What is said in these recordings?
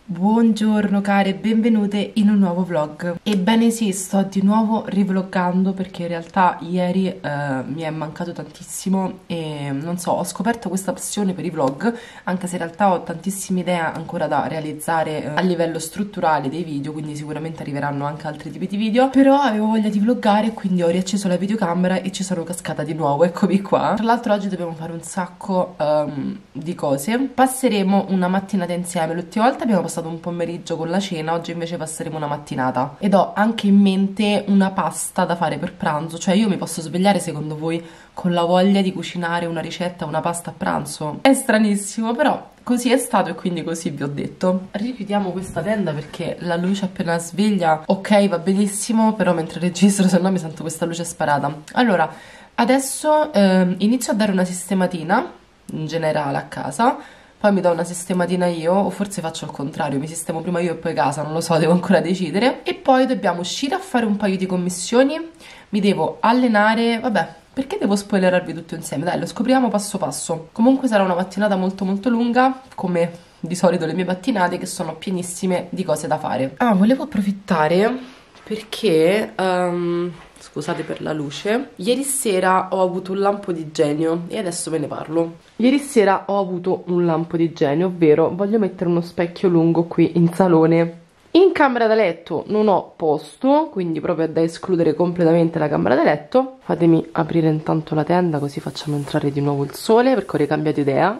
Buongiorno care, benvenute in un nuovo vlog. Ebbene sì, sto di nuovo rivloggando perché in realtà ieri mi è mancato tantissimo e non so, ho scoperto questa passione per i vlog, anche se in realtà ho tantissime idee ancora da realizzare a livello strutturale dei video, quindi sicuramente arriveranno anche altri tipi di video, però avevo voglia di vloggare, quindi ho riacceso la videocamera e ci sono cascata di nuovo, eccomi qua. Tra l'altro oggi dobbiamo fare un sacco di cose. Passeremo una mattinata insieme, l'ultima volta abbiamo passato un pomeriggio con la cena, oggi invece passeremo una mattinata ed ho anche in mente una pasta da fare per pranzo, cioè io mi posso svegliare secondo voi con la voglia di cucinare una ricetta, una pasta a pranzo? È stranissimo, però così è stato e quindi così vi ho detto. Richiudiamo questa tenda perché la luce appena sveglia, ok, va benissimo, però mentre registro se no mi sento questa luce sparata. Allora, adesso inizio a dare una sistematina in generale a casa, poi mi do una sistematina io, o forse faccio il contrario, mi sistemo prima io e poi casa, non lo so, devo ancora decidere. E poi dobbiamo uscire a fare un paio di commissioni, mi devo allenare, vabbè, perché devo spoilerarvi tutto insieme? Dai, lo scopriamo passo passo. Comunque sarà una mattinata molto molto lunga, come di solito le mie mattinate, che sono pienissime di cose da fare. Ah, volevo approfittare perché... scusate per la luce, ieri sera ho avuto un lampo di genio e adesso ve ne parlo. Ieri sera ho avuto un lampo di genio, ovvero voglio mettere uno specchio lungo qui in salone. In camera da letto non ho posto, quindi proprio è da escludere completamente la camera da letto. Fatemi aprire intanto la tenda così facciamo entrare di nuovo il sole perché ho ricambiato idea.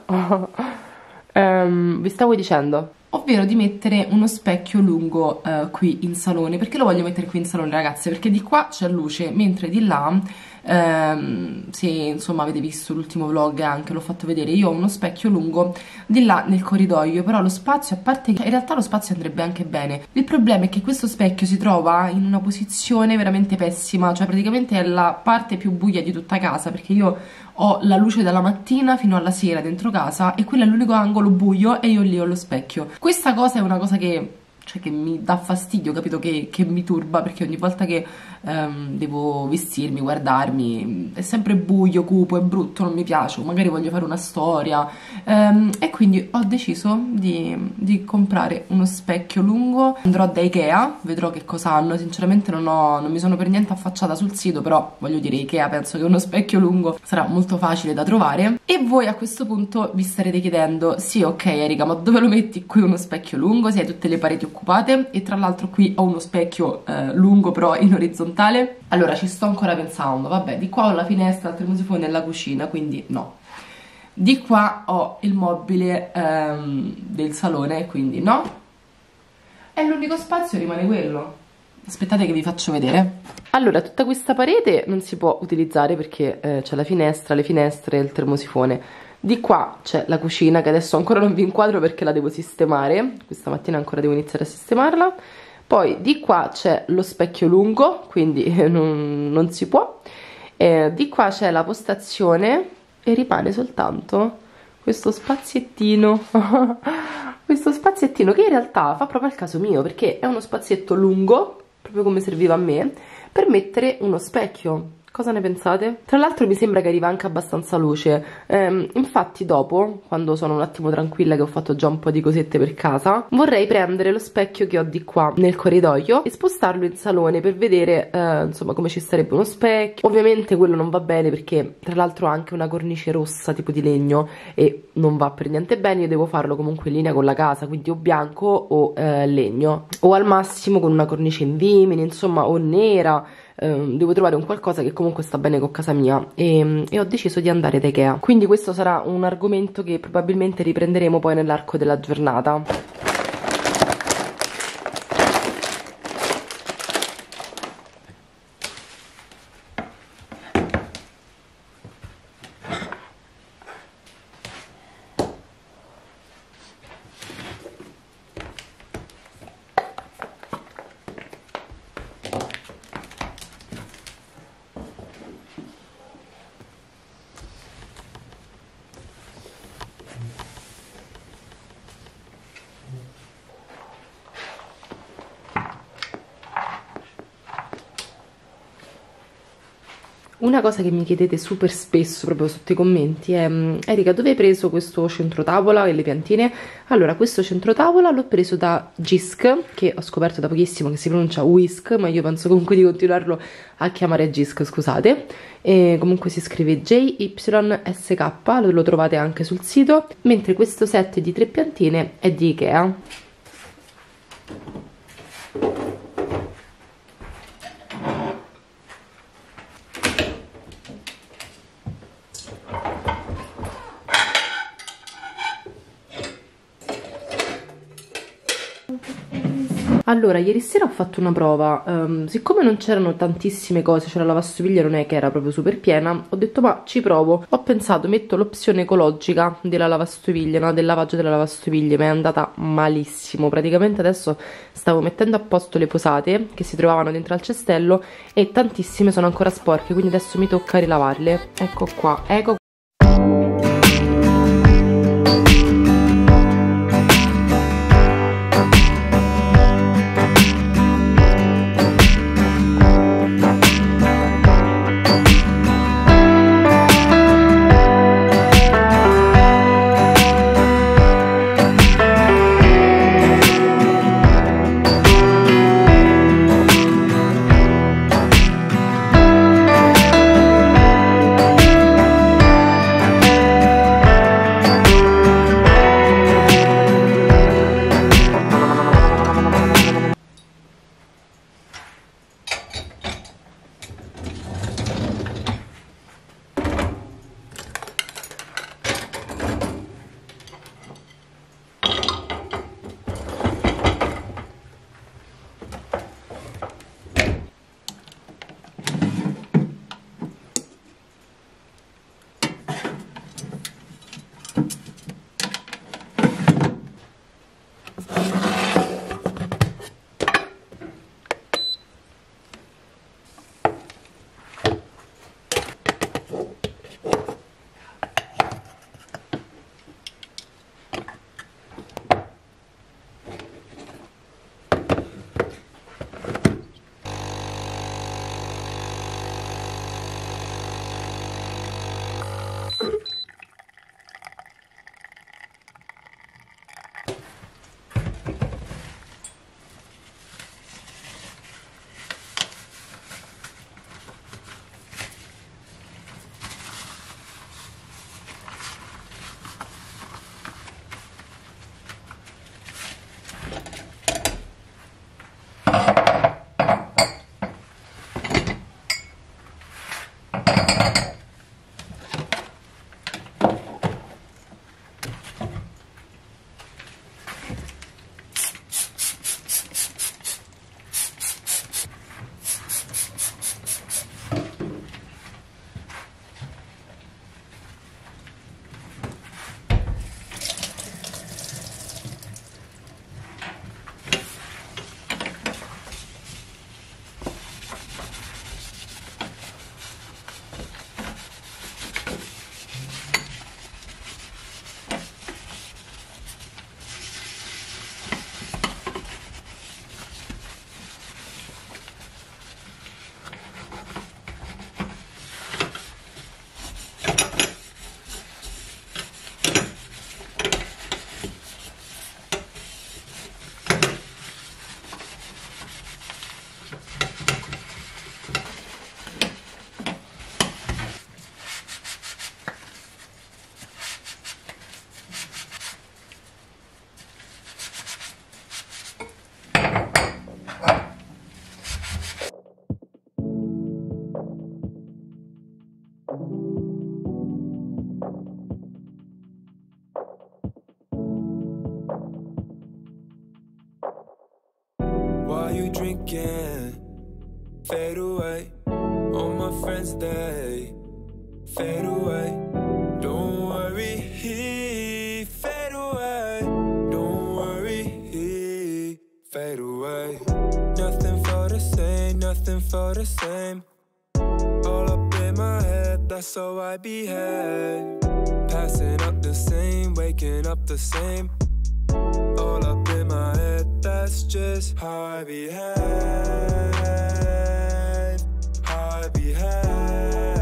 Vi stavo dicendo, ovvero di mettere uno specchio lungo qui in salone. Perché lo voglio mettere qui in salone, ragazze? Perché di qua c'è luce, mentre di là, se insomma avete visto l'ultimo vlog anche, l'ho fatto vedere, io ho uno specchio lungo di là nel corridoio, però lo spazio, a parte che in realtà lo spazio andrebbe anche bene, il problema è che questo specchio si trova in una posizione veramente pessima, cioè praticamente è la parte più buia di tutta casa, perché io ho la luce dalla mattina fino alla sera dentro casa e quello è l'unico angolo buio e io lì ho lo specchio. Questa cosa è una cosa che, cioè, che mi dà fastidio, capito? Che mi turba, perché ogni volta che devo vestirmi, guardarmi, è sempre buio, cupo, è brutto, non mi piace, o magari voglio fare una storia, e quindi ho deciso di comprare uno specchio lungo. Andrò da Ikea, vedrò che cosa hanno, sinceramente non mi sono per niente affacciata sul sito, però voglio dire, Ikea penso che uno specchio lungo sarà molto facile da trovare. E voi a questo punto vi starete chiedendo, sì ok Erika, ma dove lo metti qui uno specchio lungo se hai tutte le pareti occupate? E tra l'altro qui ho uno specchio lungo però in orizzontale. Allora ci sto ancora pensando, vabbè, di qua ho la finestra, il termosifone e la cucina, quindi no. Di qua ho il mobile del salone, quindi no. E l'unico spazio rimane quello. Aspettate che vi faccio vedere. Allora, tutta questa parete non si può utilizzare perché c'è la finestra, le finestre e il termosifone. Di qua c'è la cucina che adesso ancora non vi inquadro perché la devo sistemare. Questa mattina ancora devo iniziare a sistemarla. Poi di qua c'è lo specchio lungo, quindi non si può. Di qua c'è la postazione e rimane soltanto questo spaziettino. Questo spaziettino che in realtà fa proprio al caso mio perché è uno spazietto lungo, proprio come serviva a me, per mettere uno specchio. Cosa ne pensate? Tra l'altro mi sembra che arriva anche abbastanza luce, infatti dopo, quando sono un attimo tranquilla che ho fatto già un po' di cosette per casa, vorrei prendere lo specchio che ho di qua nel corridoio e spostarlo in salone per vedere insomma come ci sarebbe uno specchio. Ovviamente quello non va bene perché tra l'altro ha anche una cornice rossa tipo di legno e non va per niente bene, io devo farlo comunque in linea con la casa, quindi o bianco o legno, o al massimo con una cornice in vimini, insomma, o nera. Devo trovare un qualcosa che comunque sta bene con casa mia e ho deciso di andare da Ikea, quindi questo sarà un argomento che probabilmente riprenderemo poi nell'arco della giornata. Una cosa che mi chiedete super spesso proprio sotto i commenti è: Erika, dove hai preso questo centrotavola e le piantine? Allora, questo centrotavola l'ho preso da Jysk, che ho scoperto da pochissimo che si pronuncia Whisk, ma io penso comunque di continuarlo a chiamare Jysk, scusate. E comunque si scrive JYSK, lo trovate anche sul sito, mentre questo set di 3 piantine è di Ikea. Allora, ieri sera ho fatto una prova, siccome non c'erano tantissime cose, cioè la lavastoviglie non è che era proprio super piena, ho detto ma ci provo. Ho pensato, metto l'opzione ecologica della lavastoviglie, no? Del lavaggio della lavastoviglie, ma è andata malissimo. Praticamente adesso stavo mettendo a posto le posate che si trovavano dentro al cestello e tantissime sono ancora sporche, quindi adesso mi tocca rilavarle. Ecco qua, ecco. you drinking, fade away. All my friends, they fade away. Don't worry, fade away. Don't worry, fade away. Nothing for the same, nothing for the same. All up in my head, that's how I behave. Passing up the same, waking up the same. All up in my head, that's just how I behave. How I behave.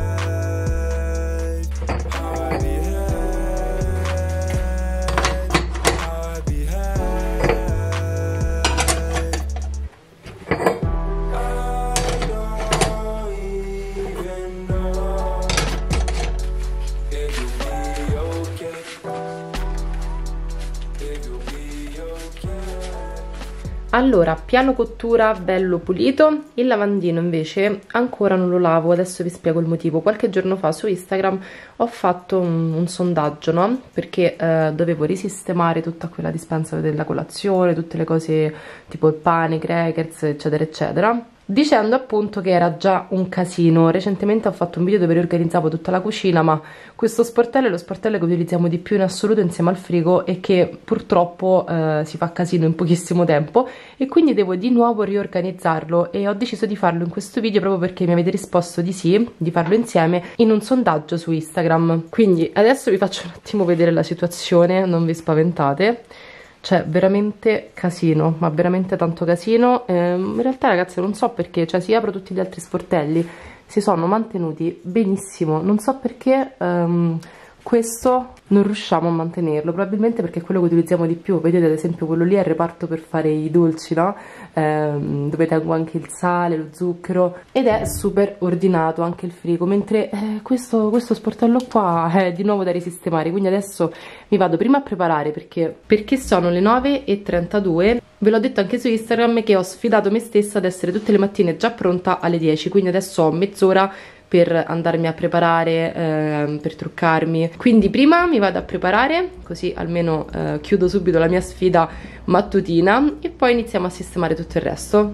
Allora, piano cottura bello pulito, il lavandino invece ancora non lo lavo, adesso vi spiego il motivo. Qualche giorno fa su Instagram ho fatto un sondaggio, no? Perché dovevo risistemare tutta quella dispensa della colazione, tutte le cose tipo il pane, i crackers, eccetera eccetera, dicendo appunto che era già un casino. Recentemente ho fatto un video dove riorganizzavo tutta la cucina, ma questo sportello è lo sportello che utilizziamo di più in assoluto insieme al frigo e che purtroppo si fa casino in pochissimo tempo, e quindi devo di nuovo riorganizzarlo, e ho deciso di farlo in questo video proprio perché mi avete risposto di sì, di farlo insieme in un sondaggio su Instagram. Quindi adesso vi faccio un attimo vedere la situazione, non vi spaventate. Cioè veramente casino, ma veramente tanto casino. In realtà ragazzi non so perché, cioè si apro tutti gli altri sportelli, si sono mantenuti benissimo, non so perché questo non riusciamo a mantenerlo, probabilmente perché è quello che utilizziamo di più. Vedete ad esempio quello lì è il reparto per fare i dolci, no? Dove tengo anche il sale, lo zucchero, ed è super ordinato anche il frigo, mentre questo sportello qua è di nuovo da risistemare. Quindi adesso mi vado prima a preparare perché sono le 9:32. Ve l'ho detto anche su Instagram che ho sfidato me stessa ad essere tutte le mattine già pronta alle 10, quindi adesso ho mezz'ora per andarmi a preparare, per truccarmi. Quindi prima mi vado a preparare, così almeno chiudo subito la mia sfida mattutina, e poi iniziamo a sistemare tutto il resto.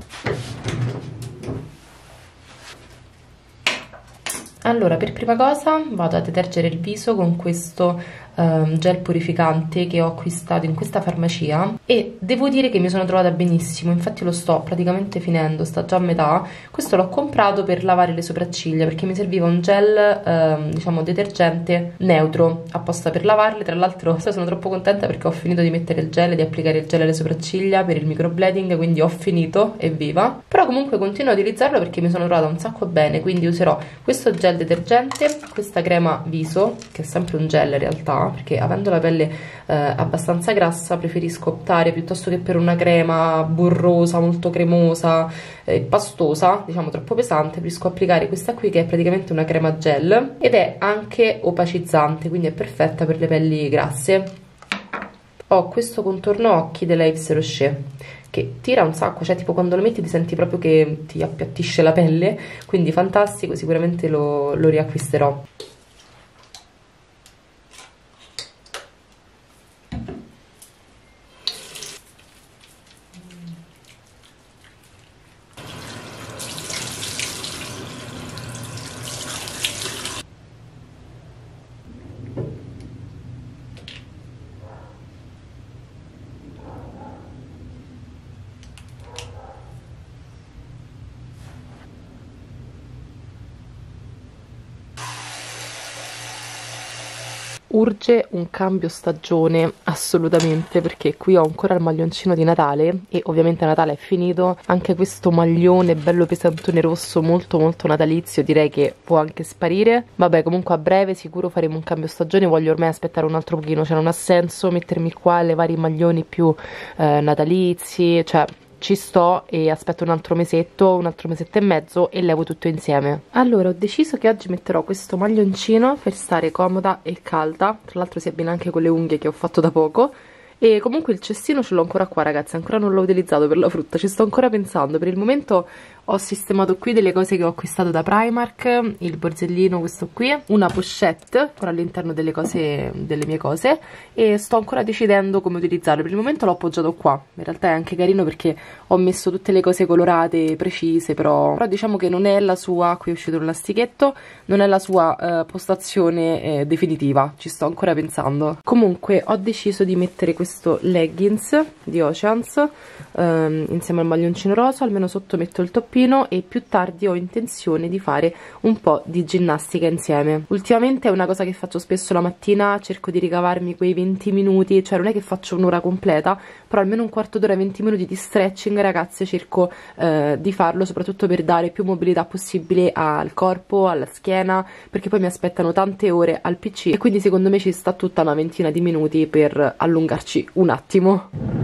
Allora, per prima cosa vado a detergere il viso con questo gel purificante che ho acquistato in questa farmacia, e devo dire che mi sono trovata benissimo, infatti lo sto praticamente finendo, sta già a metà. Questo l'ho comprato per lavare le sopracciglia perché mi serviva un gel diciamo detergente neutro apposta per lavarle. Tra l'altro sono troppo contenta perché ho finito di mettere il gel e di applicare il gel alle sopracciglia per il microblading, quindi ho finito, evviva. Però comunque continuo a utilizzarlo perché mi sono trovata un sacco bene, quindi userò questo gel detergente, questa crema viso che è sempre un gel in realtà, perché avendo la pelle abbastanza grassa preferisco optare, piuttosto che per una crema burrosa, molto cremosa e pastosa, diciamo troppo pesante, preferisco applicare questa qui che è praticamente una crema gel ed è anche opacizzante, quindi è perfetta per le pelli grasse. Ho questo contorno occhi della Yves Rocher che tira un sacco, cioè tipo quando lo metti ti senti proprio che ti appiattisce la pelle, quindi fantastico, sicuramente lo riacquisterò. Urge un cambio stagione assolutamente, perché qui ho ancora il maglioncino di Natale e ovviamente Natale è finito. Anche questo maglione bello pesantone rosso molto molto natalizio direi che può anche sparire. Vabbè, comunque a breve sicuro faremo un cambio stagione, voglio ormai aspettare un altro pochino, cioè non ha senso mettermi qua a levare i maglioni più natalizi, cioè ci sto e aspetto un altro mesetto e mezzo e levo tutto insieme. Allora ho deciso che oggi metterò questo maglioncino per stare comoda e calda, tra l'altro si abbina anche con le unghie che ho fatto da poco. E comunque il cestino ce l'ho ancora qua ragazzi, ancora non l'ho utilizzato per la frutta, ci sto ancora pensando. Per il momento ho sistemato qui delle cose che ho acquistato da Primark, il borsellino questo qui, una pochette con all'interno delle cose, delle mie cose, e sto ancora decidendo come utilizzarlo. Per il momento l'ho appoggiato qua, in realtà è anche carino perché ho messo tutte le cose colorate precise, però diciamo che non è la sua, qui è uscito un lastichetto, non è la sua postazione definitiva, ci sto ancora pensando. Comunque ho deciso di mettere questo leggings di Oceans insieme al maglioncino rosa, almeno sotto metto il toppino, e più tardi ho intenzione di fare un po' di ginnastica insieme. Ultimamente è una cosa che faccio spesso la mattina, cerco di ricavarmi quei 20 minuti, cioè non è che faccio un'ora completa, però almeno un quarto d'ora, 20 minuti di stretching ragazze cerco di farlo, soprattutto per dare più mobilità possibile al corpo, alla schiena, perché poi mi aspettano tante ore al PC e quindi secondo me ci sta tutta una ventina di minuti per allungarci un attimo.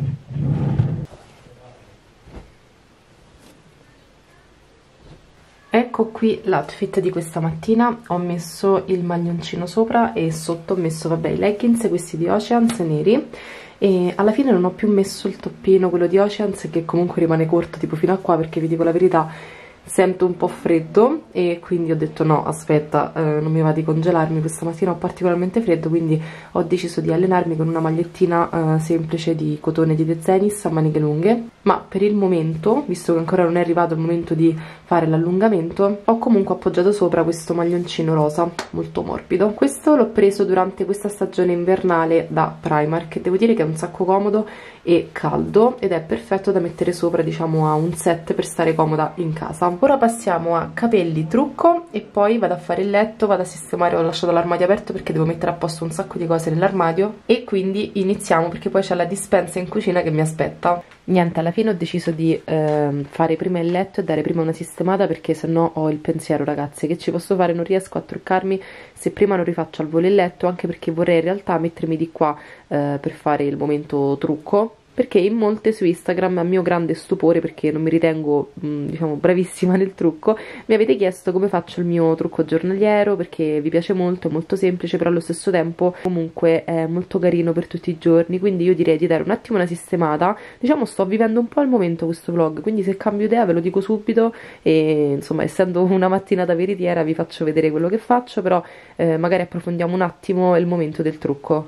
Ecco qui l'outfit di questa mattina, ho messo il maglioncino sopra e sotto ho messo vabbè i leggings, questi di Oceans neri, e alla fine non ho più messo il toppino, quello di Oceans, che comunque rimane corto tipo fino a qua, perché vi dico la verità sento un po' freddo e quindi ho detto no, aspetta, non mi va di congelarmi, questa mattina ho particolarmente freddo, quindi ho deciso di allenarmi con una magliettina semplice di cotone di De Zenis a maniche lunghe. Ma per il momento, visto che ancora non è arrivato il momento di fare l'allungamento, ho comunque appoggiato sopra questo maglioncino rosa molto morbido. Questo l'ho preso durante questa stagione invernale da Primark e devo dire che è un sacco comodo e caldo ed è perfetto da mettere sopra, diciamo, a un set per stare comoda in casa. Ora passiamo a capelli, trucco e poi vado a fare il letto, vado a sistemare, ho lasciato l'armadio aperto perché devo mettere a posto un sacco di cose nell'armadio e quindi iniziamo perché poi c'è la dispensa in cucina che mi aspetta. Niente, alla fine ho deciso di fare prima il letto e dare prima una sistemata perché sennò ho il pensiero, ragazze, che ci posso fare, non riesco a truccarmi se prima non rifaccio al volo il letto, anche perché vorrei in realtà mettermi di qua per fare il momento trucco, perché in molte su Instagram, a mio grande stupore, perché non mi ritengo diciamo bravissima nel trucco, mi avete chiesto come faccio il mio trucco giornaliero, perché vi piace molto, è molto semplice, però allo stesso tempo comunque è molto carino per tutti i giorni, quindi io direi di dare un attimo una sistemata. Diciamo sto vivendo un po' al momento questo vlog, quindi se cambio idea ve lo dico subito e insomma, essendo una mattinata veritiera vi faccio vedere quello che faccio, però magari approfondiamo un attimo il momento del trucco.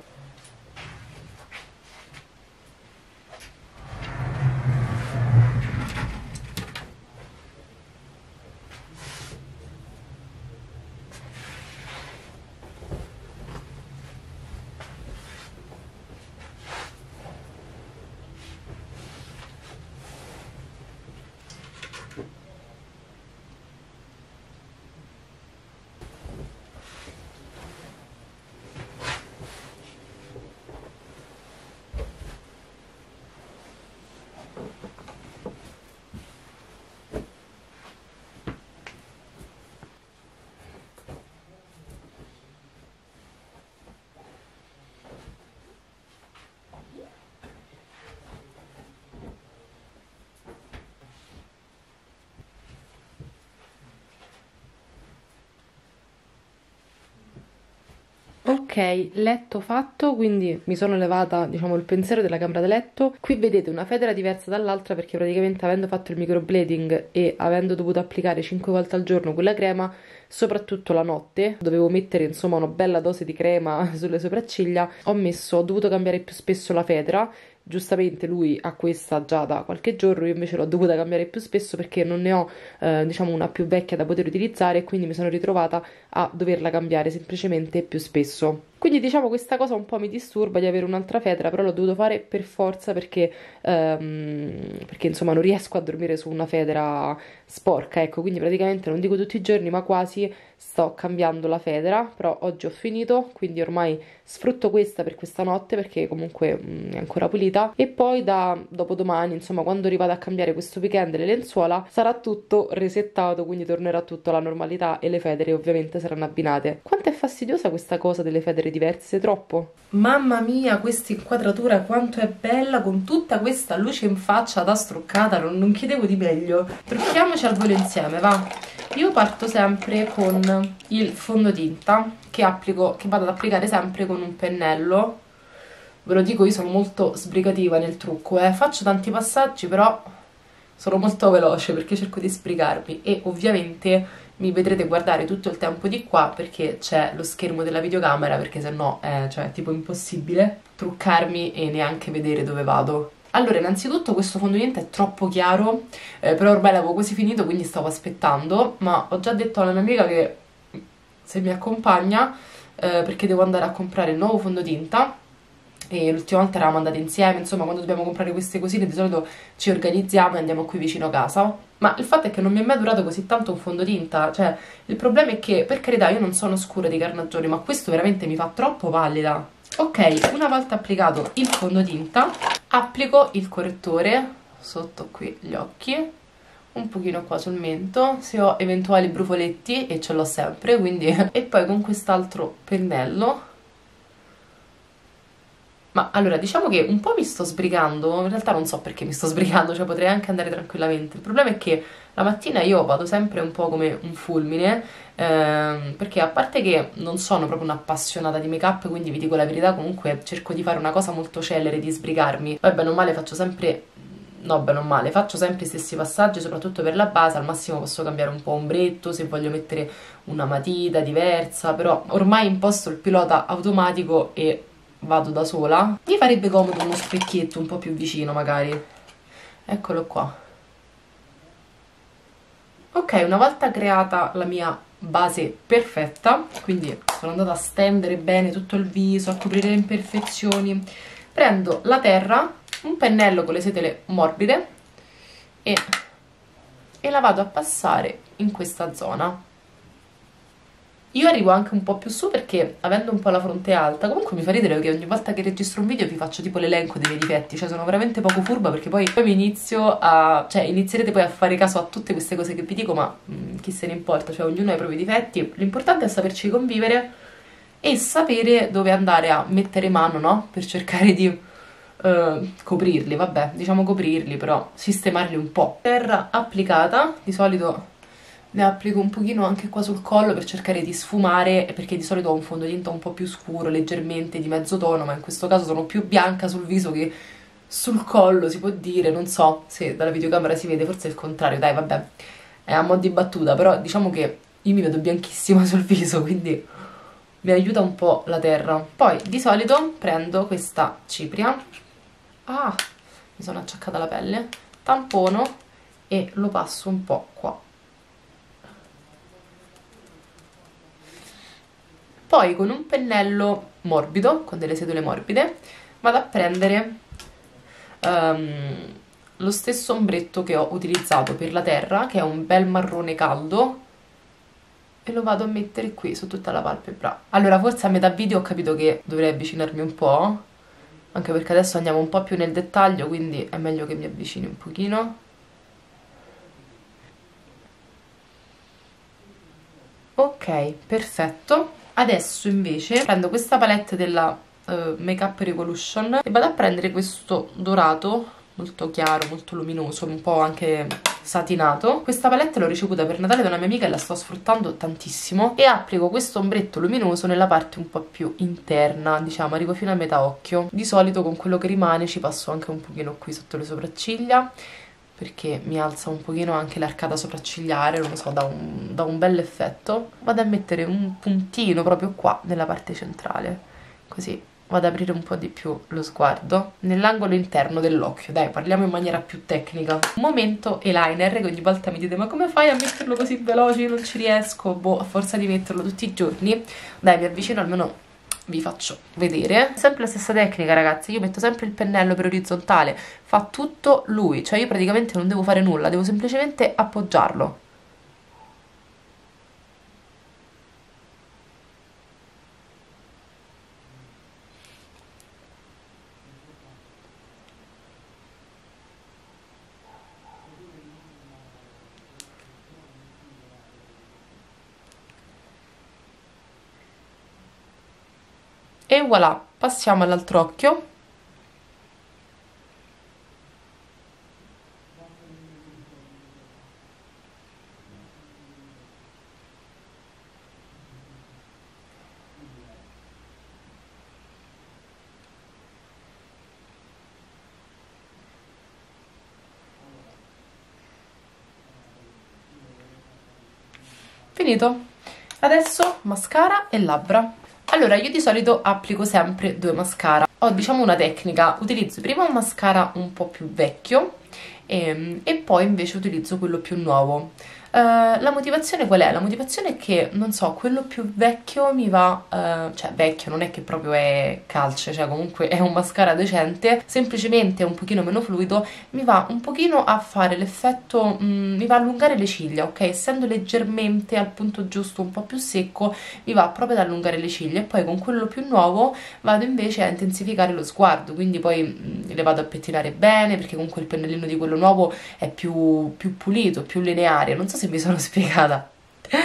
Ok, letto fatto, quindi mi sono levata, diciamo, il pensiero della camera da letto. Qui vedete una federa diversa dall'altra perché praticamente avendo fatto il microblading e avendo dovuto applicare 5 volte al giorno quella crema, soprattutto la notte, dovevo mettere insomma una bella dose di crema sulle sopracciglia, ho dovuto cambiare più spesso la federa. Giustamente lui ha questa già da qualche giorno, io invece l'ho dovuta cambiare più spesso perché non ne ho diciamo una più vecchia da poter utilizzare e quindi mi sono ritrovata a doverla cambiare semplicemente più spesso. Quindi diciamo questa cosa un po' mi disturba di avere un'altra federa, però l'ho dovuto fare per forza perché insomma non riesco a dormire su una federa sporca, ecco, quindi praticamente non dico tutti i giorni ma quasi sto cambiando la federa, però oggi ho finito, quindi ormai sfrutto questa per questa notte perché comunque è ancora pulita e poi da dopodomani, insomma quando rivado a cambiare questo weekend le lenzuola sarà tutto resettato, quindi tornerà tutto alla normalità e le federe ovviamente saranno abbinate. Quanto è fastidiosa questa cosa delle federe diverse, troppo? Mamma mia, questa inquadratura quanto è bella con tutta questa luce in faccia da struccata, non chiedevo di meglio. Trucchiamoci al volo insieme, va? Io parto sempre con il fondotinta che vado ad applicare sempre con un pennello. Ve lo dico, io sono molto sbrigativa nel trucco, faccio tanti passaggi, però sono molto veloce perché cerco di sbrigarmi e ovviamente mi vedrete guardare tutto il tempo di qua perché c'è lo schermo della videocamera, perché sennò è tipo impossibile truccarmi e neanche vedere dove vado. Allora, innanzitutto questo fondotinta è troppo chiaro, però ormai l'avevo quasi finito, quindi stavo aspettando, ma ho già detto alla mia amica che se mi accompagna, perché devo andare a comprare il nuovo fondotinta, e l'ultima volta eravamo andate insieme, insomma quando dobbiamo comprare queste cosine di solito ci organizziamo e andiamo qui vicino a casa, ma il fatto è che non mi è mai durato così tanto un fondotinta, cioè il problema è che, per carità, io non sono scura di carnagione, ma questo veramente mi fa troppo pallida. Ok, una volta applicato il fondotinta applico il correttore sotto qui gli occhi, un pochino qua sul mento, se ho eventuali brufoletti, e ce l'ho sempre, quindi e poi con quest'altro pennello Ma allora, diciamo che un po' mi sto sbrigando, in realtà non so perché mi sto sbrigando, cioè potrei anche andare tranquillamente. Il problema è che la mattina io vado sempre un po' come un fulmine, perché a parte che non sono proprio un'appassionata di make-up, quindi vi dico la verità, comunque cerco di fare una cosa molto celere, di sbrigarmi. Poi bene o male faccio sempre... No, bene o male, faccio sempre i stessi passaggi, soprattutto per la base, al massimo posso cambiare un po' ombretto, se voglio mettere una matita diversa, però ormai imposto il pilota automatico e vado da sola. Mi farebbe comodo uno specchietto un po' più vicino magari. Eccolo qua. Ok, una volta creata la mia base perfetta, quindi sono andata a stendere bene tutto il viso, a coprire le imperfezioni, prendo la terra, un pennello con le setole morbide e la vado a passare in questa zona. Io arrivo anche un po' più su perché, avendo un po' la fronte alta, comunque mi fa ridere che ogni volta che registro un video vi faccio tipo l'elenco dei miei difetti, cioè sono veramente poco furba perché poi mi inizio a... cioè inizierete poi a fare caso a tutte queste cose che vi dico, ma chi se ne importa, cioè ognuno ha i propri difetti, l'importante è saperci convivere e sapere dove andare a mettere mano, no? Per cercare di coprirli, vabbè, diciamo coprirli, però sistemarli un po'. Terra applicata, di solito ne applico un pochino anche qua sul collo per cercare di sfumare, perché di solito ho un fondotinta un po' più scuro, leggermente di mezzo tono, ma in questo caso sono più bianca sul viso che sul collo, si può dire, non so se dalla videocamera si vede, forse è il contrario, dai, vabbè, è a mo' di battuta, però diciamo che io mi vedo bianchissima sul viso, quindi mi aiuta un po' la terra. Poi di solito prendo questa cipria, mi sono acciaccata la pelle, tampono e lo passo un po' qua. Poi con un pennello morbido, con delle setole morbide, vado a prendere lo stesso ombretto che ho utilizzato per la terra, che è un bel marrone caldo, e lo vado a mettere qui su tutta la palpebra. Allora, forse a metà video ho capito che dovrei avvicinarmi un po', anche perché adesso andiamo un po' più nel dettaglio, quindi è meglio che mi avvicini un pochino. Ok, perfetto. Adesso invece prendo questa palette della Makeup Revolution e vado a prendere questo dorato molto chiaro, molto luminoso, un po' anche satinato. Questa palette l'ho ricevuta per Natale da una mia amica e la sto sfruttando tantissimo, e applico questo ombretto luminoso nella parte un po' più interna, diciamo, arrivo fino a metà occhio. Di solito con quello che rimane ci passo anche un pochino qui sotto le sopracciglia, perché mi alza un pochino anche l'arcata sopraccigliare, non lo so, dà un bel effetto. Vado a mettere un puntino proprio qua nella parte centrale, così vado ad aprire un po' di più lo sguardo nell'angolo interno dell'occhio. Dai, parliamo in maniera più tecnica. Un momento eyeliner, che ogni volta mi dite ma come fai a metterlo così veloce? Io non ci riesco, boh, a forza di metterlo tutti i giorni. Dai, mi avvicino, almeno vi faccio vedere. Sempre la stessa tecnica, ragazzi, io metto sempre il pennello per orizzontale, fa tutto lui, cioè io praticamente non devo fare nulla, devo semplicemente appoggiarlo. E voilà, passiamo all'altro occhio. Finito. Adesso mascara e labbra. Allora, io di solito applico sempre due mascara. Ho, diciamo, una tecnica: utilizzo prima un mascara un po' più vecchio e poi invece utilizzo quello più nuovo. La motivazione qual è? La motivazione è che, non so, quello più vecchio mi va, cioè vecchio non è che proprio è calce, cioè comunque è un mascara decente, semplicemente è un pochino meno fluido, mi va un pochino a fare l'effetto, mi va a allungare le ciglia, ok? Essendo leggermente al punto giusto, un po' più secco, mi va proprio ad allungare le ciglia. E poi con quello più nuovo vado invece a intensificare lo sguardo, quindi poi le vado a pettinare bene, perché comunque il pennellino di quello nuovo è più pulito, più lineare. Non so se mi sono spiegata,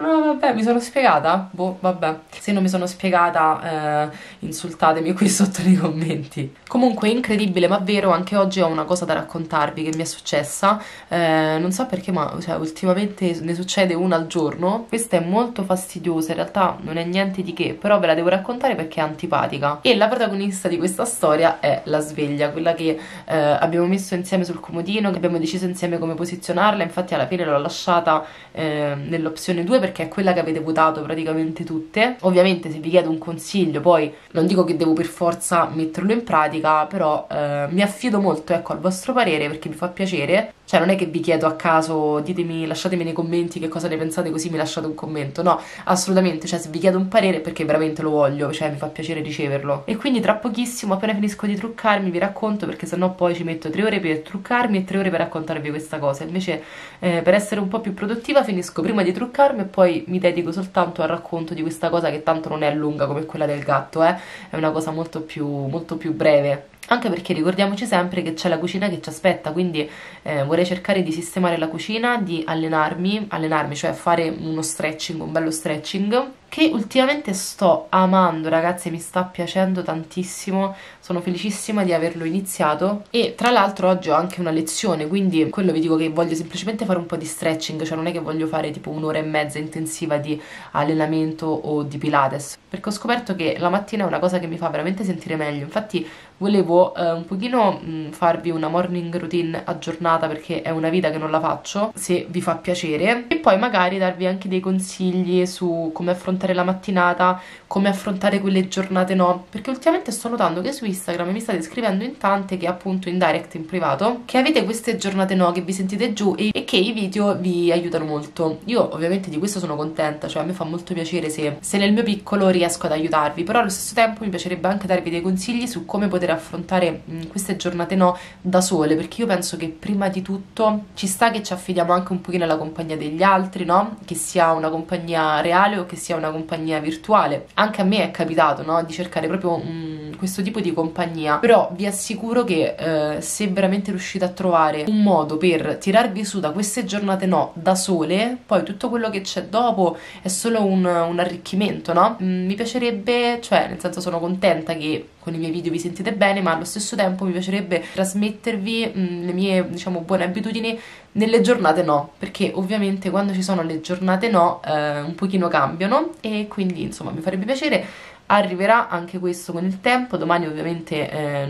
No, vabbè, mi sono spiegata? Boh, vabbè. Se non mi sono spiegata, insultatemi qui sotto nei commenti. Comunque, incredibile ma vero, anche oggi ho una cosa da raccontarvi che mi è successa. Non so perché, ma cioè, ultimamente ne succede una al giorno. Questa è molto fastidiosa, in realtà non è niente di che, però ve la devo raccontare perché è antipatica. E la protagonista di questa storia è la sveglia, quella che abbiamo messo insieme sul comodino, che abbiamo deciso insieme come posizionarla. Infatti alla fine l'ho lasciata nell'opzione 2 perché è quella che avete votato praticamente tutte. Ovviamente se vi chiedo un consiglio, poi non dico che devo per forza metterlo in pratica, però mi affido molto, ecco, al vostro parere perché mi fa piacere. Cioè non è che vi chiedo a caso, ditemi, lasciatemi nei commenti che cosa ne pensate così mi lasciate un commento, no, assolutamente, cioè se vi chiedo un parere è perché veramente lo voglio, cioè mi fa piacere riceverlo. E quindi tra pochissimo, appena finisco di truccarmi, vi racconto, perché sennò poi ci metto 3 ore per truccarmi e 3 ore per raccontarvi questa cosa. Invece per essere un po' più produttiva finisco prima di truccarmi e poi mi dedico soltanto al racconto di questa cosa, che tanto non è lunga come quella del gatto, è una cosa molto più breve. Anche perché ricordiamoci sempre che c'è la cucina che ci aspetta, quindi vorrei cercare di sistemare la cucina, di allenarmi, cioè fare uno stretching, un bello stretching, che ultimamente sto amando, ragazzi, mi sta piacendo tantissimo, sono felicissima di averlo iniziato. E tra l'altro oggi ho anche una lezione, quindi quello vi dico che voglio semplicemente fare un po' di stretching, cioè non è che voglio fare tipo un'ora e mezza intensiva di allenamento o di Pilates, perché ho scoperto che la mattina è una cosa che mi fa veramente sentire meglio. Infatti volevo un pochino farvi una morning routine aggiornata, perché è una vita che non la faccio, se vi fa piacere, e poi magari darvi anche dei consigli su come affrontare la mattinata, come affrontare quelle giornate no, perché ultimamente sto notando che su Instagram mi state scrivendo in tante, che appunto in direct, in privato, che avete queste giornate no, che vi sentite giù e che i video vi aiutano molto. Io ovviamente di questo sono contenta, cioè a me fa molto piacere se nel mio piccolo riesco ad aiutarvi, però allo stesso tempo mi piacerebbe anche darvi dei consigli su come poter affrontare queste giornate no da sole, perché io penso che prima di tutto ci sta che ci affidiamo anche un pochino alla compagnia degli altri, no? Che sia una compagnia reale o che sia una compagnia virtuale. Anche a me è capitato, no? Di cercare proprio questo tipo di compagnia, però vi assicuro che se veramente riuscite a trovare un modo per tirarvi su da queste giornate no da sole, poi tutto quello che c'è dopo è solo un arricchimento, no? Mi piacerebbe, cioè nel senso sono contenta che con i miei video vi sentite bene, ma allo stesso tempo mi piacerebbe trasmettervi le mie, diciamo, buone abitudini nelle giornate no, perché ovviamente quando ci sono le giornate no un pochino cambiano, e quindi insomma mi farebbe piacere. Arriverà anche questo con il tempo. Domani ovviamente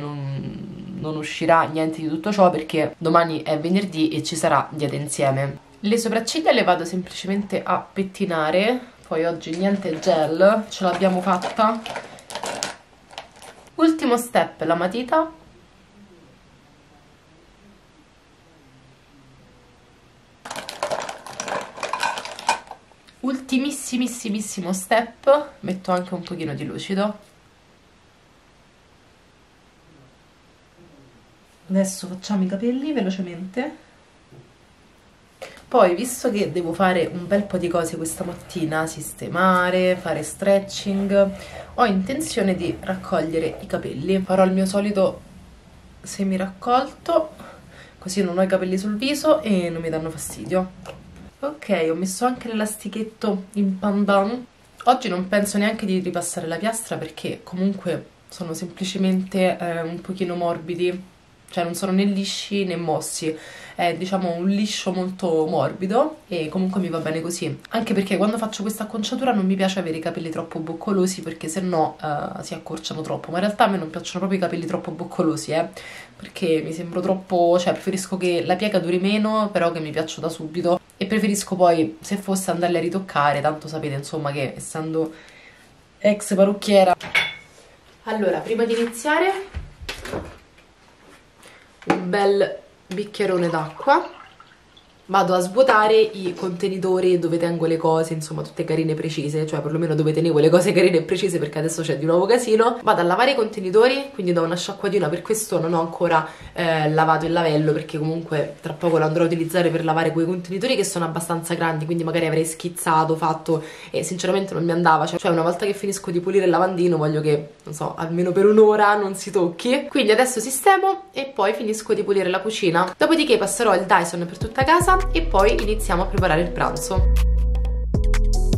non uscirà niente di tutto ciò, perché domani è venerdì e ci sarà Dieta Insieme. Le sopracciglia le vado semplicemente a pettinare, poi oggi niente gel, ce l'abbiamo fatta. Ultimo step, la matita. Ultimissimissimo step, metto anche un pochino di lucido. Adesso facciamo i capelli velocemente. Poi, visto che devo fare un bel po' di cose questa mattina, sistemare, fare stretching, ho intenzione di raccogliere i capelli. Farò il mio solito semi raccolto, così non ho i capelli sul viso e non mi danno fastidio. Ok, ho messo anche l'elastichetto in pandan. Oggi non penso neanche di ripassare la piastra, perché comunque sono semplicemente un pochino morbidi, cioè non sono né lisci né mossi, è diciamo un liscio molto morbido e comunque mi va bene così. Anche perché quando faccio questa acconciatura non mi piace avere i capelli troppo boccolosi, perché sennò si accorciano troppo, ma in realtà a me non piacciono proprio i capelli troppo boccolosi, perché mi sembro troppo, cioè preferisco che la piega duri meno, però che mi piaccia da subito, e preferisco poi, se fosse, andarle a ritoccare, tanto sapete insomma che essendo ex parrucchiera. Allora, prima di iniziare un bel bicchierone d'acqua, vado a svuotare i contenitori dove tengo le cose, insomma tutte carine e precise, cioè perlomeno dove tenevo le cose carine e precise, perché adesso c'è di nuovo casino. Vado a lavare i contenitori, quindi do una sciacquatina, per questo non ho ancora lavato il lavello, perché comunque tra poco lo andrò a utilizzare per lavare quei contenitori che sono abbastanza grandi, quindi magari avrei schizzato, fatto, e sinceramente non mi andava, cioè una volta che finisco di pulire il lavandino voglio che, non so, almeno per un'ora non si tocchi. Quindi adesso sistemo e poi finisco di pulire la cucina, dopodiché passerò il Dyson per tutta casa e poi iniziamo a preparare il pranzo.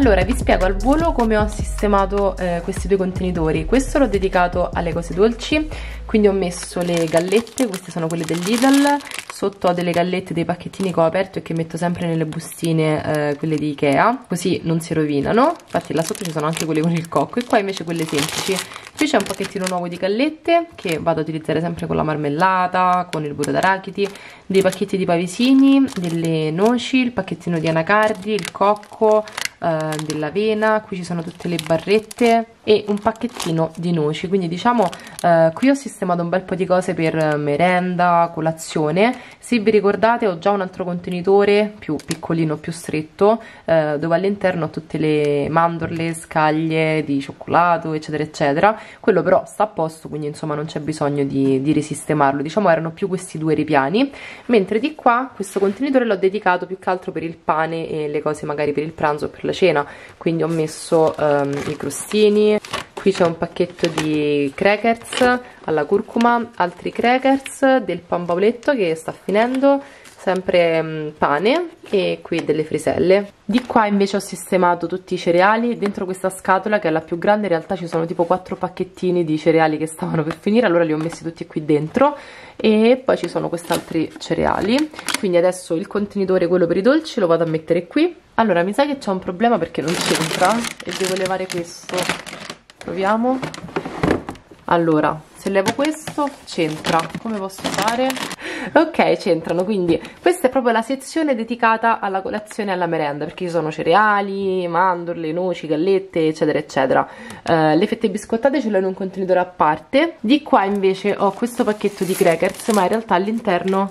Allora vi spiego al volo come ho sistemato questi due contenitori. Questo l'ho dedicato alle cose dolci, quindi ho messo le gallette, queste sono quelle del Lidl, sotto ho delle gallette, dei pacchettini che ho aperto e che metto sempre nelle bustine, quelle di Ikea, così non si rovinano. Infatti là sotto ci sono anche quelle con il cocco, e qua invece quelle semplici. Qui c'è un pacchettino nuovo di gallette che vado ad utilizzare sempre con la marmellata, con il burro d'arachidi, dei pacchetti di pavesini, delle noci, il pacchettino di anacardi, il cocco, dell'avena. Qui ci sono tutte le barrette e un pacchettino di noci. Quindi diciamo qui ho sistemato un bel po' di cose per merenda, colazione. Se vi ricordate ho già un altro contenitore più piccolino, più stretto, dove all'interno ho tutte le mandorle, scaglie di cioccolato eccetera eccetera. Quello però sta a posto, quindi insomma non c'è bisogno di risistemarlo. Diciamo erano più questi due ripiani, mentre di qua questo contenitore l'ho dedicato più che altro per il pane e le cose magari per il pranzo o per la cena. Quindi ho messo i crostini. Qui c'è un pacchetto di crackers alla curcuma, altri crackers, del pan bauletto che sta finendo, sempre pane, e qui delle friselle. Di qua invece ho sistemato tutti i cereali. Dentro questa scatola, che è la più grande, in realtà ci sono tipo 4 pacchettini di cereali che stavano per finire, allora li ho messi tutti qui dentro. E poi ci sono quest'altri cereali. Quindi adesso il contenitore, quello per i dolci, lo vado a mettere qui. Allora mi sa che c'è un problema perché non c'entra e devo levare questo. Proviamo. Allora, se levo questo c'entra. Come posso fare? Ok, c'entrano. Quindi questa è proprio la sezione dedicata alla colazione e alla merenda, perché ci sono cereali, mandorle, noci, gallette eccetera eccetera. Le fette biscottate ce le ho in un contenitore a parte. Di qua invece ho questo pacchetto di crackers, ma in realtà all'interno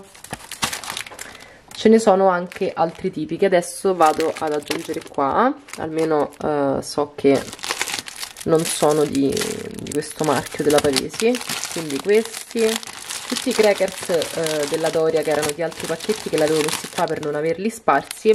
ce ne sono anche altri tipi che adesso vado ad aggiungere qua. Almeno so che non sono di questo marchio della Pavesi. Quindi questi, tutti i crackers della Doria, che erano di altri pacchetti che l'avevo messi qua per non averli sparsi,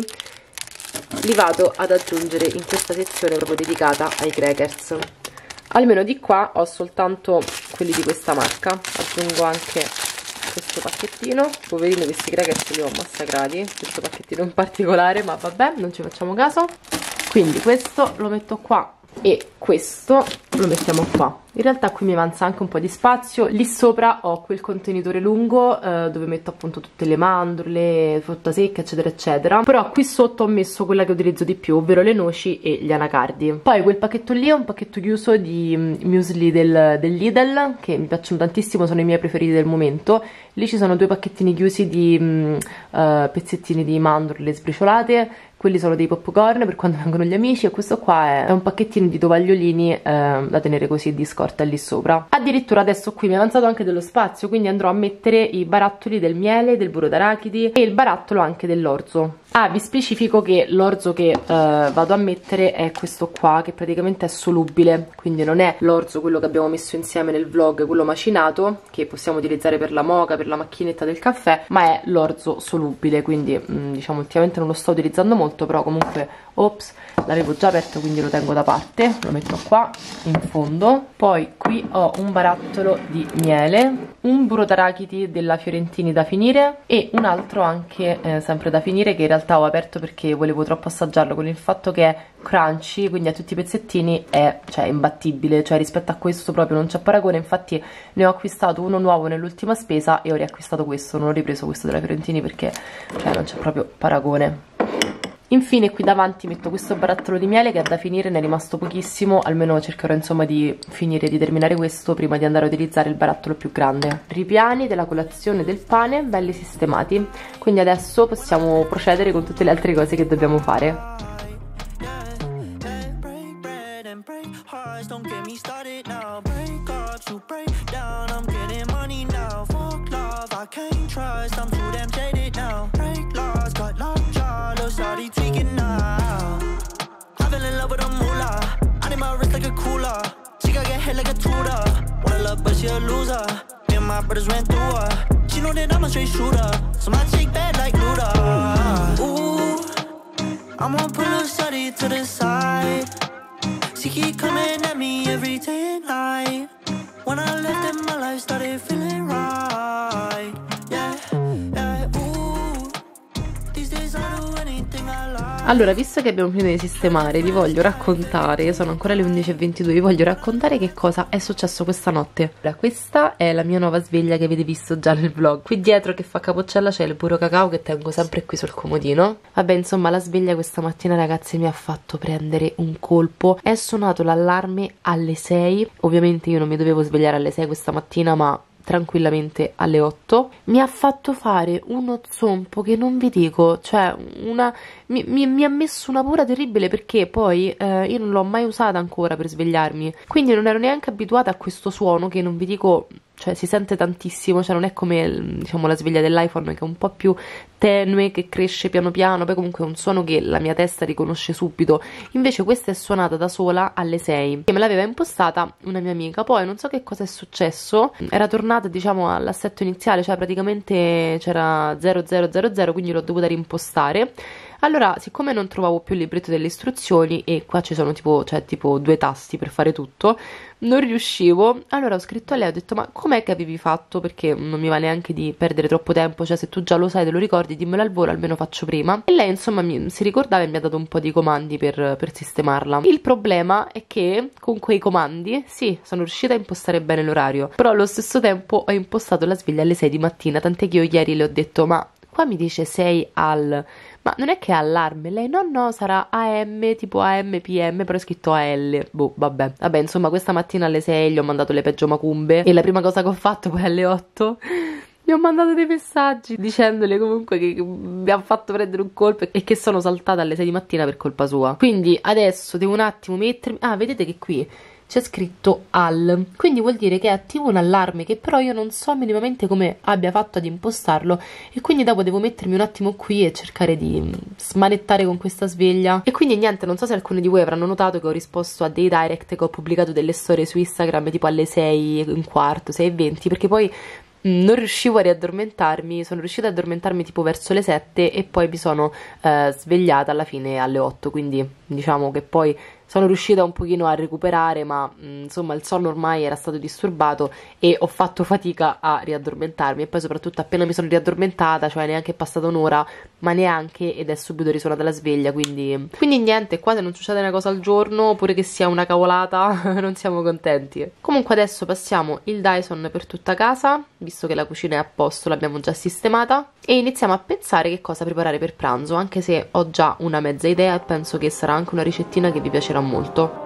li vado ad aggiungere in questa sezione proprio dedicata ai crackers. Almeno di qua ho soltanto quelli di questa marca. Aggiungo anche questo pacchettino. Poverini, questi crackers li ho massacrati, questo pacchettino in particolare, ma vabbè, non ci facciamo caso. Quindi questo lo metto qua e questo lo mettiamo qua. In realtà qui mi avanza anche un po' di spazio. Lì sopra ho quel contenitore lungo dove metto appunto tutte le mandorle, frutta secca eccetera eccetera, però qui sotto ho messo quella che utilizzo di più, ovvero le noci e gli anacardi. Poi quel pacchetto lì è un pacchetto chiuso di muesli del Lidl, che mi piacciono tantissimo, sono i miei preferiti del momento. Lì ci sono 2 pacchettini chiusi di pezzettini di mandorle sbriciolate. Quelli sono dei popcorn per quando vengono gli amici, e questo qua è un pacchettino di tovagliolini da tenere così di scorta lì sopra. Addirittura adesso qui mi è avanzato anche dello spazio, quindi andrò a mettere i barattoli del miele, del burro d'arachidi e il barattolo anche dell'orzo. Ah, vi specifico che l'orzo che vado a mettere è questo qua, che praticamente è solubile, quindi non è l'orzo quello che abbiamo messo insieme nel vlog, quello macinato, che possiamo utilizzare per la moka, per la macchinetta del caffè, ma è l'orzo solubile, quindi diciamo ultimamente non lo sto utilizzando molto, però comunque, ops, l'avevo già aperto, quindi lo tengo da parte, lo metto qua in fondo. Poi qui ho un barattolo di miele, un burro d'arachidi della Fiorentini da finire e un altro anche sempre da finire, che in realtà ho aperto perché volevo troppo assaggiarlo, con il fatto che è crunchy, quindi a tutti i pezzettini è, cioè, imbattibile, cioè rispetto a questo proprio non c'è paragone. Infatti ne ho acquistato uno nuovo nell'ultima spesa e ho riacquistato questo, non ho ripreso questo della Fiorentini perché non c'è proprio paragone. Infine qui davanti metto questo barattolo di miele che è da finire, ne è rimasto pochissimo, almeno cercherò insomma di finire di terminare questo prima di andare a utilizzare il barattolo più grande. Ripiani della colazione del pane belli sistemati, quindi adesso possiamo procedere con tutte le altre cose che dobbiamo fare. But she a loser. Me and my brothers ran through her. She know that I'm a straight shooter, so my chick bad like Luda. Ooh, I'm gonna pull a shawty to the side. She keep coming at me every day and night. When I left in my life started feeling right. Yeah, yeah, ooh. These days I do anything I like. Allora, visto che abbiamo finito di sistemare, vi voglio raccontare, sono ancora le 11:22, vi voglio raccontare che cosa è successo questa notte. Allora, questa è la mia nuova sveglia che avete visto già nel vlog. Qui dietro che fa capocella c'è il burro cacao che tengo sempre qui sul comodino. Vabbè, insomma, la sveglia questa mattina, ragazzi, mi ha fatto prendere un colpo. È suonato l'allarme alle 6, ovviamente io non mi dovevo svegliare alle 6 questa mattina, ma tranquillamente alle 8. Mi ha fatto fare uno zompo che non vi dico, cioè mi ha messo una paura terribile, perché poi io non l'ho mai usata ancora per svegliarmi, quindi non ero neanche abituata a questo suono che non vi dico, cioè si sente tantissimo, cioè non è come diciamo la sveglia dell'iPhone che è un po' più tenue, che cresce piano piano, poi comunque è un suono che la mia testa riconosce subito. Invece questa è suonata da sola alle 6 e me l'aveva impostata una mia amica. Poi non so che cosa è successo, era tornata diciamo all'assetto iniziale, cioè praticamente c'era 0000, quindi l'ho dovuta reimpostare. Allora, siccome non trovavo più il libretto delle istruzioni e qua ci sono tipo 2 tasti per fare tutto, non riuscivo. Allora ho scritto a lei, ho detto: ma com'è che avevi fatto? Perché non mi va neanche di perdere troppo tempo, cioè se tu già lo sai, te lo ricordi, dimmelo al volo, almeno faccio prima. E lei insomma si ricordava e mi ha dato un po' di comandi per sistemarla. Il problema è che con quei comandi, sì, sono riuscita a impostare bene l'orario, però allo stesso tempo ho impostato la sveglia alle 6 di mattina, tant'è che io ieri le ho detto: ma qua mi dice 6 al... ma non è che è allarme? Lei no, sarà AM, tipo AM, PM, però è scritto AL. Boh, vabbè. Vabbè, insomma, questa mattina alle 6 gli ho mandato le peggio macumbe e la prima cosa che ho fatto poi alle 8 gli ho mandato dei messaggi dicendole comunque che mi ha fatto prendere un colpo e che sono saltata alle 6 di mattina per colpa sua. Quindi adesso devo un attimo mettermi... Ah, vedete che qui c'è scritto AL, quindi vuol dire che è attivo un allarme che però io non so minimamente come abbia fatto ad impostarlo, e quindi dopo devo mettermi un attimo qui e cercare di smanettare con questa sveglia. E quindi niente, non so se alcuni di voi avranno notato che ho risposto a dei direct, che ho pubblicato delle storie su Instagram tipo alle 6:15, 6:20, perché poi non riuscivo a riaddormentarmi, sono riuscita ad addormentarmi tipo verso le 7 e poi mi sono svegliata alla fine alle 8, quindi diciamo che poi sono riuscita un pochino a recuperare, ma insomma il sonno ormai era stato disturbato e ho fatto fatica a riaddormentarmi, e poi soprattutto appena mi sono riaddormentata, cioè neanche è passata un'ora, ma neanche, ed è subito risuonata la sveglia, quindi niente, qua se non succede una cosa al giorno, pure che sia una cavolata, non siamo contenti. Comunque adesso passiamo il Dyson per tutta casa, visto che la cucina è a posto, l'abbiamo già sistemata, e iniziamo a pensare che cosa preparare per pranzo, anche se ho già una mezza idea e penso che sarà anche una ricettina che vi piacerà molto.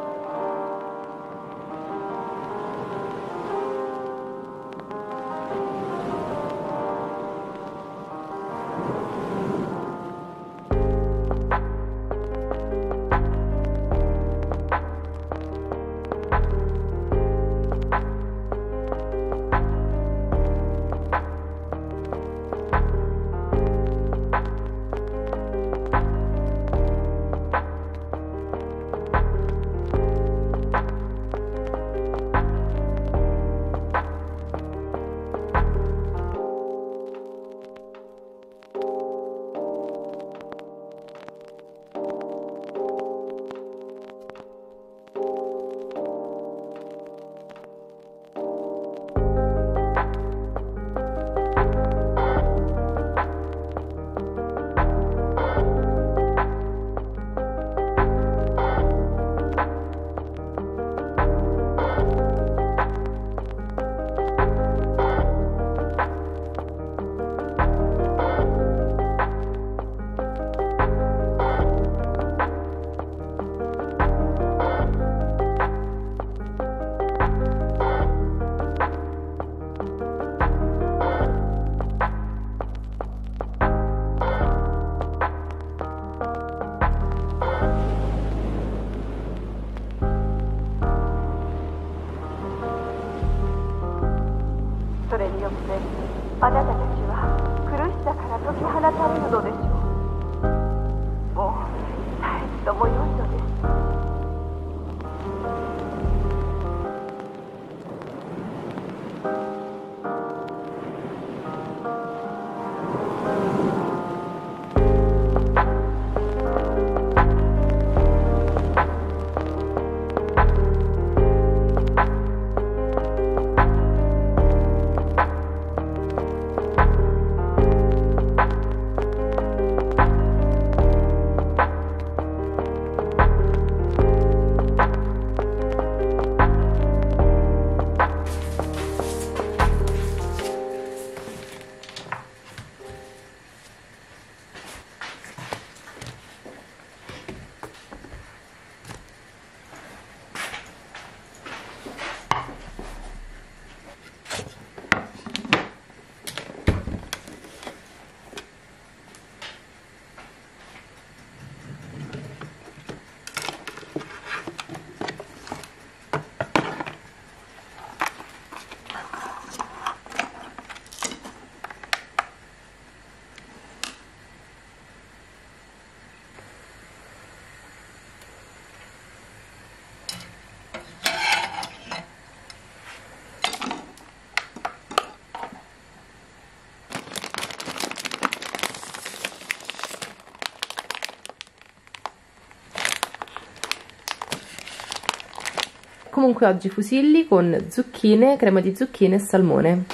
comunque oggi fusilli con zucchine, crema di zucchine e salmone.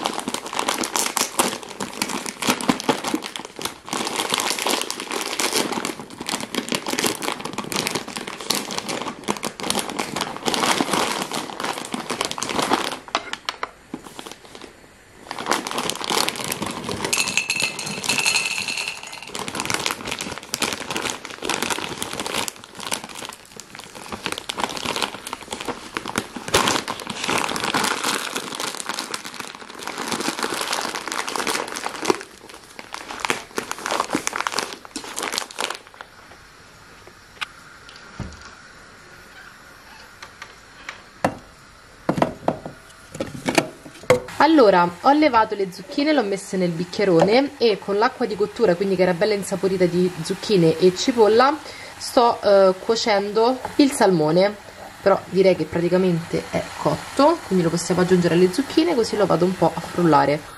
Allora, ho levato le zucchine, le ho messe nel bicchierone e con l'acqua di cottura, quindi che era bella insaporita di zucchine e cipolla, sto cuocendo il salmone, però direi che praticamente è cotto, quindi lo possiamo aggiungere alle zucchine, così lo vado un po' a frullare.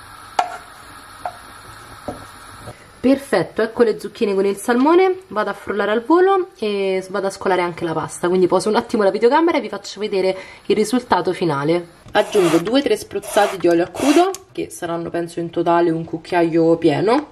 Perfetto, ecco le zucchine con il salmone, vado a frullare al volo e vado a scolare anche la pasta, quindi poso un attimo la videocamera e vi faccio vedere il risultato finale. Aggiungo 2-3 spruzzati di olio a crudo, che saranno penso in totale un cucchiaio pieno.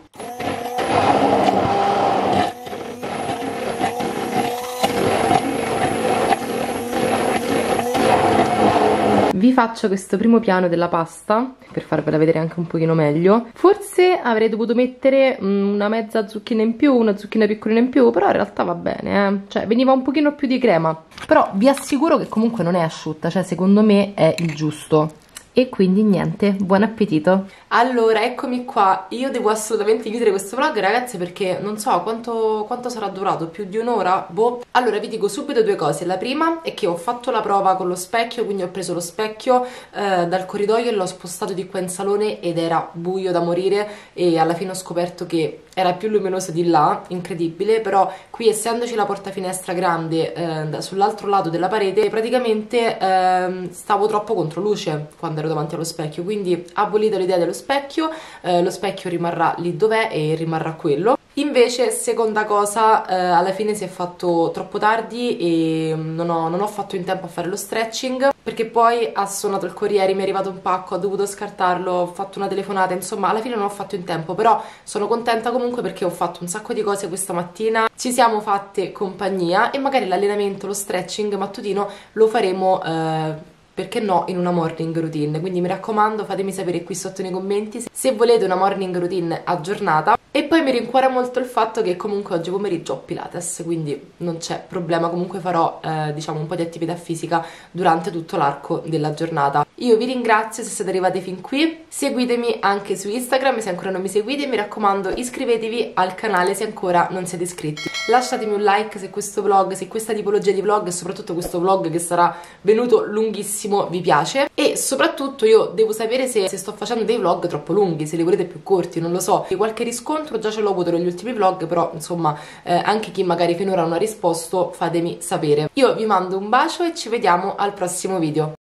Vi faccio questo primo piano della pasta per farvela vedere anche un pochino meglio. Forse avrei dovuto mettere una mezza zucchina in più, una zucchina piccolina in più, però in realtà va bene, cioè veniva un pochino più di crema, però vi assicuro che comunque non è asciutta, cioè secondo me è il giusto. E quindi niente, buon appetito. Allora, eccomi qua, io devo assolutamente chiudere questo vlog, ragazzi, perché non so quanto sarà durato, più di un'ora, boh. Allora vi dico subito due cose. La prima è che ho fatto la prova con lo specchio, quindi ho preso lo specchio dal corridoio e l'ho spostato di qua in salone ed era buio da morire e alla fine ho scoperto che era più luminoso di là, incredibile. Però qui, essendoci la porta finestra grande sull'altro lato della parete, praticamente stavo troppo contro luce quando ero davanti allo specchio, quindi abolito l'idea dello specchio, lo specchio rimarrà lì dov'è e rimarrà quello. Invece, seconda cosa, alla fine si è fatto troppo tardi e non ho fatto in tempo a fare lo stretching, perché poi ha suonato il corriere, mi è arrivato un pacco, ho dovuto scartarlo, ho fatto una telefonata, insomma alla fine non ho fatto in tempo, però sono contenta comunque perché ho fatto un sacco di cose questa mattina, ci siamo fatte compagnia e magari l'allenamento, lo stretching mattutino lo faremo perché no, in una morning routine. Quindi mi raccomando, fatemi sapere qui sotto nei commenti se volete una morning routine aggiornata. E poi mi rincuora molto il fatto che comunque oggi pomeriggio ho Pilates, quindi non c'è problema, comunque farò diciamo un po' di attività fisica durante tutto l'arco della giornata. Io vi ringrazio se siete arrivati fin qui, seguitemi anche su Instagram se ancora non mi seguite, mi raccomando iscrivetevi al canale se ancora non siete iscritti. Lasciatemi un like se questo vlog, se questa tipologia di vlog e soprattutto questo vlog che sarà venuto lunghissimo vi piace, e soprattutto io devo sapere se sto facendo dei vlog troppo lunghi, se li volete più corti, non lo so. Qualche riscontro già ce l'ho avuto negli ultimi vlog, però insomma anche chi magari finora non ha risposto, fatemi sapere. Io vi mando un bacio e ci vediamo al prossimo video.